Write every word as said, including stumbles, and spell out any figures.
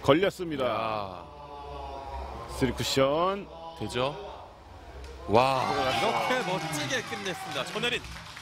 걸렸습니다. 야, 쓰리 쿠션. 되죠? 와, 이렇게 멋지게 끝냈습니다. 전혜린.